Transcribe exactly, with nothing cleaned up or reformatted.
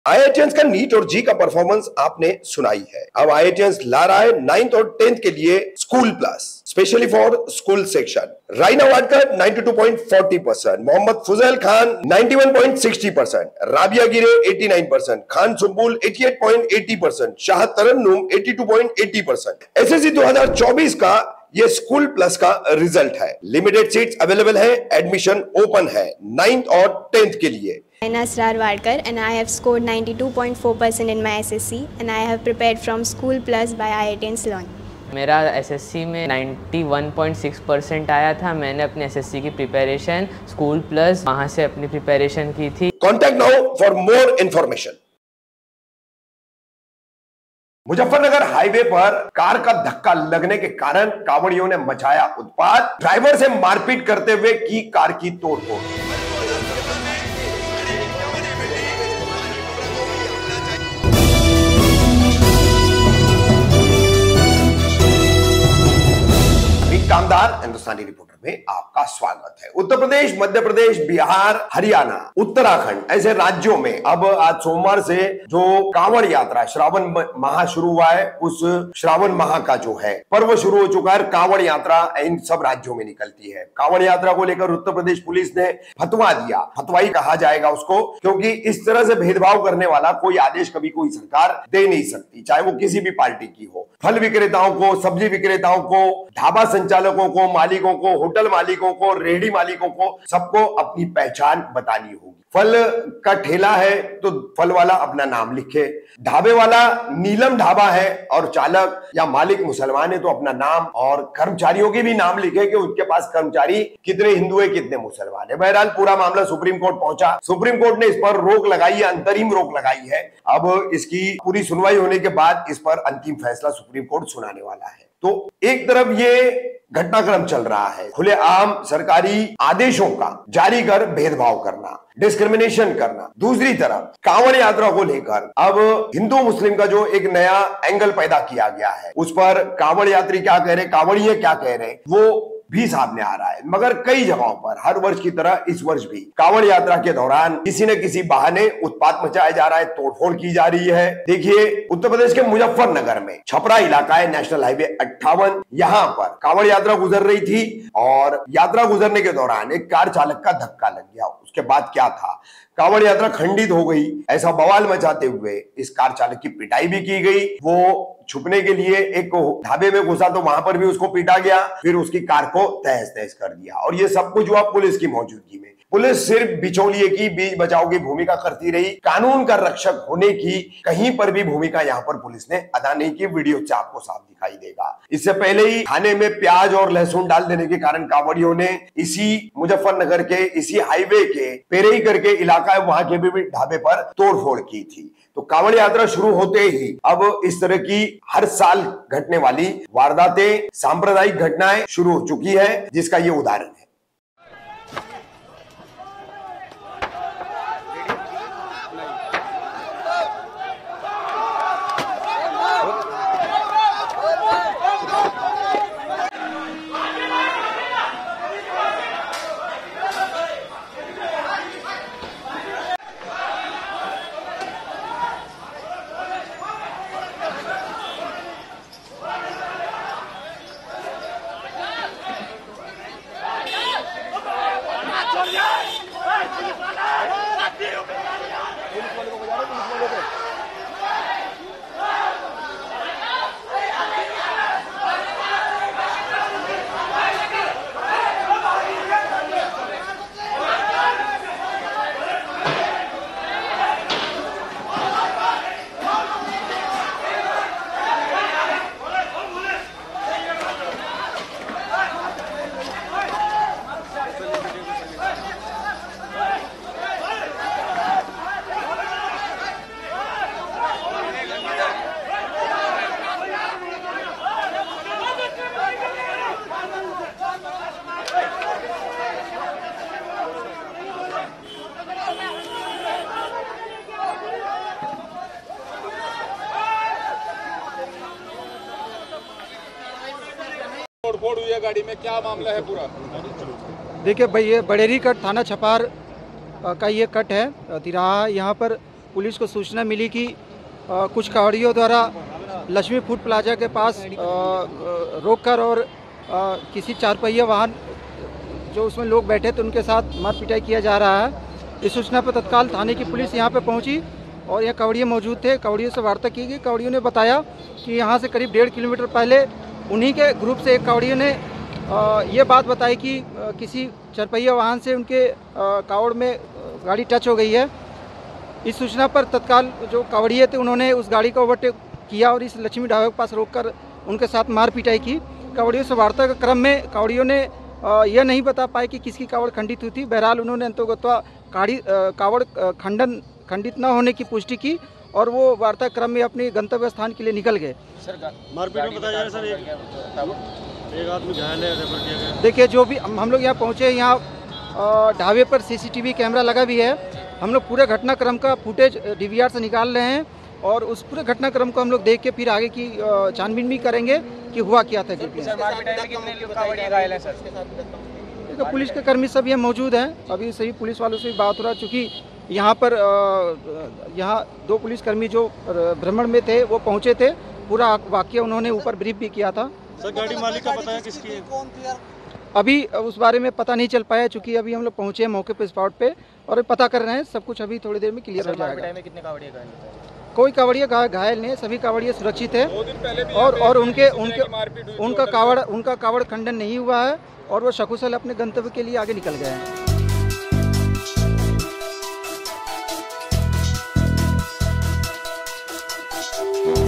IITians का NEET और जी का परफॉर्मेंस आपने सुनाई है। अब आईआईटियंस ला रहा है नाइन्थ और टेंथ के लिए school plus, specially for school section. Raina Wadkar ninety two point four zero percent, Mohammad Fuzail Khan ninety one point six zero percent, Rabia Gire eighty nine percent, Khan Sumbul eighty eight point eight zero percent, Shah Tarannum eighty two point eight zero percent. SSC दो हज़ार चौबीस का ये school plus का result है। Limited seats available है, admission open है ninth और टेंथ के लिए। Raina Asrar Wadkar and I have scored ninety-two point four percent in my S S C and I have prepared from School Plus by IITians Learn। मेरा SSC में इक्यानवे point six percent आया था। मैंने अपने SSC की preparation school plus वहाँ से अपनी प्रिपरेशन की थी। Contact now for more information. Muzaffarnagar highway पर कार का धक्का लगने के कारण कांवड़ियों ने मचाया उत्पात, ड्राइवर से मारपीट करते हुए की कार की तोड़फोड़। कामदार हिंदुस्तानी रिपोर्टर में आपका स्वागत है। उत्तर प्रदेश, मध्य प्रदेश, बिहार, हरियाणा, उत्तराखंड ऐसे राज्यों में अब आज सोमवार से जो कांवड़ यात्रा श्रावण माह शुरू हुआ है, उस श्रावण माह का जो है पर्व शुरू हो चुका है। कांवड़ यात्रा इन सब राज्यों में निकलती है। कांवड़ यात्रा को लेकर उत्तर प्रदेश पुलिस ने फतवा दिया, फतवाई कहा जाएगा उसको, क्योंकि इस तरह से भेदभाव करने वाला कोई आदेश कभी कोई सरकार दे नहीं सकती, चाहे वो किसी भी पार्टी की हो। फल विक्रेताओं को, सब्जी विक्रेताओं को, ढाबा संचालकों को, मालिकों को, होटल मालिकों को, रेहड़ी मालिकों को, सबको अपनी पहचान बतानी होगी। फल का ठेला है तो फल वाला अपना नाम लिखे, ढाबे वाला नीलम ढाबा है और चालक या मालिक मुसलमान है तो अपना नाम, और कर्मचारियों के भी नाम लिखे कि उनके पास कर्मचारी कितने हिंदू है कितने मुसलमान है। बहरहाल पूरा मामला सुप्रीम कोर्ट पहुंचा। सुप्रीम कोर्ट ने इस पर रोक लगाई है, अंतरिम रोक लगाई है। अब इसकी पूरी सुनवाई होने के बाद इस पर अंतिम फैसला सुप्रीम कोर्ट सुनाने वाला है। तो एक तरफ ये घटनाक्रम चल रहा है, खुलेआम सरकारी आदेशों का जारी कर भेदभाव करना, डिस्क्रिमिनेशन करना। दूसरी तरफ कांवड़ यात्रा को लेकर अब हिंदू मुस्लिम का जो एक नया एंगल पैदा किया गया है, उस पर कांवड़ यात्री क्या कह रहे, कांवड़िये क्या कह रहे, वो भी सामने आ रहा है। मगर कई जगहों पर हर वर्ष की तरह इस वर्ष भी कांवड़ यात्रा के दौरान किसी न किसी बहाने उत्पात मचाया जा रहा है, तोड़फोड़ की जा रही है। देखिए, उत्तर प्रदेश के मुजफ्फरनगर में छपरा इलाका है, नेशनल हाईवे अट्ठावन, यहाँ पर कांवड़ यात्रा गुजर रही थी और यात्रा गुजरने के दौरान एक कार चालक का धक्का लग गया। उसके बाद क्या था, कांवड़ यात्रा खंडित हो गई। ऐसा बवाल मचाते हुए इस कार चालक की पिटाई भी की गई। वो छुपने के लिए एक ढाबे में घुसा तो वहां पर भी उसको पीटा गया, फिर उसकी कार को तहस नहस कर दिया। और ये सब कुछ हुआ पुलिस की मौजूदगी में। पुलिस सिर्फ बिचौलिए की, बीच बचाव की भूमिका करती रही, कानून का रक्षक होने की कहीं पर भी भूमिका यहाँ पर पुलिस ने अदा नहीं की। वीडियो से आपको साफ दिखाई देगा। इससे पहले ही खाने में प्याज और लहसुन डाल देने के कारण कांवड़ियों ने इसी मुजफ्फरनगर के इसी हाईवे के पेरेई करके इलाका है, वहां के भी ढाबे पर तोड़फोड़ की थी। तो कांवड़ यात्रा शुरू होते ही अब इस तरह की हर साल घटने वाली वारदातें, सांप्रदायिक घटनाएं शुरू हो चुकी है, जिसका ये उदाहरण है। तोड़फोड़ हुई है गाड़ी में, क्या मामला है पूरा? देखिए भाई, ये बड़ेरी कट थाना छपार का ये कट है तिराहा। यहाँ पर पुलिस को सूचना मिली कि आ, कुछ कावड़ियों द्वारा लक्ष्मी फूड प्लाजा के पास रोककर और आ, किसी चार पहिया वाहन जो उसमें लोग बैठे थे उनके साथ मार पिटाई किया जा रहा है। इस सूचना पर तत्काल थाने की पुलिस यहाँ पर पहुँची और यहाँ कावड़िए मौजूद थे। कावड़ियों से वार्ता की गई। कावड़ियों ने बताया कि यहाँ से करीब डेढ़ किलोमीटर पहले उन्हीं के ग्रुप से एक कावड़ियों ने ये बात बताई कि आ, किसी चरपहिया वाहन से उनके आ, कावड़ में गाड़ी टच हो गई है। इस सूचना पर तत्काल जो कावड़िए थे उन्होंने उस गाड़ी को ओवरटेक किया और इस लक्ष्मी ढाबे के पास रोककर उनके साथ मार पिटाई की। कावड़ियों से वार्ता के क्रम में कावड़ियों ने यह नहीं बता पाए कि किसकी कावड़ खंडित हुई थी। बहरहाल उन्होंने अंतोगत्वा काड़ी कावड़ खंडन खंडित न होने की पुष्टि की और वो वार्ता क्रम में अपने गंतव्य स्थान के लिए निकल गए। मारपीट में बताया जा रहा है सर एक आदमी घायल है, रेफर किया गया। देखिए जो भी हम लोग यहाँ पहुँचे, यहाँ ढाबे पर सीसीटीवी कैमरा लगा भी है। हम लोग पूरे घटनाक्रम का फुटेज डीवीआर से निकाल रहे हैं और उस पूरे घटनाक्रम को हम लोग देख के फिर आगे की छानबीन भी करेंगे कि हुआ क्या था। देखो पुलिस के कर्मी सब यहाँ मौजूद हैं। अभी सभी पुलिस वालों से भी बात हो रहा है, चूँकि यहाँ पर यहाँ दो पुलिसकर्मी जो भ्रमण में थे वो पहुँचे थे। पूरा वाकया उन्होंने ऊपर ब्रीफ भी किया था। सर गाड़ी मालिक का पता है किसकी है? अभी उस बारे में पता नहीं चल पाया, चूँकि अभी हम लोग पहुँचे हैं मौके पे स्पॉट पे और पता कर रहे हैं। सब कुछ अभी थोड़ी देर में क्लियर हो जाएगा। में कितने कावड़िए घायल? कोई कावड़िया घायल नहीं है, सभी कावड़िए सुरक्षित है और और उनके उनके उनका कावड़ उनका कावड़ खंडन नहीं हुआ है और वो सकुशल अपने गंतव्य के लिए आगे निकल गए हैं। Mm-hmm.